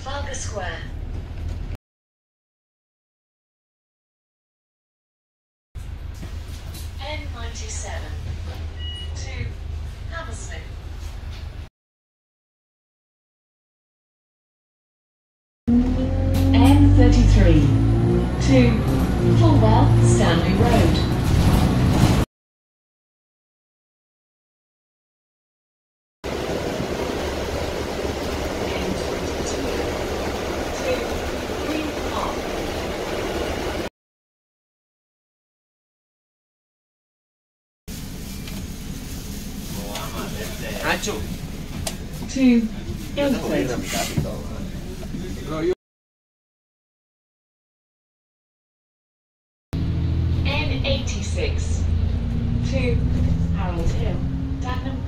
Trafalgar Square. N97 to Hammersmith. N33 to Fulwell Stanley Road. Ancho. To Ilford. N86 to Harold Hill, Dagenham